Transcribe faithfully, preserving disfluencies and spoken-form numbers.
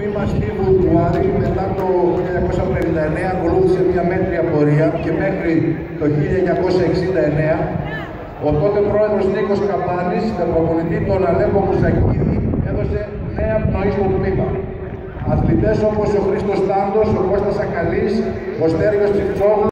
τμήμα Στίβου του Άρη μετά το χίλια εννιακόσια πενήντα εννέα ακολούθησε μια μέτρια πορεία και μέχρι το χίλια εννιακόσια εξήντα εννέα ο τότε πρόεδρος Νίκος Καμπάνης με προπονητή τον Αλέκο Μουσακίδη έδωσε νέα πνοή στο τμήμα. Αθλητές όπως ο Χρήστος Τάντος, ο Κώστας Ακαλής, ο Στέργιος Τσιφτσόγλου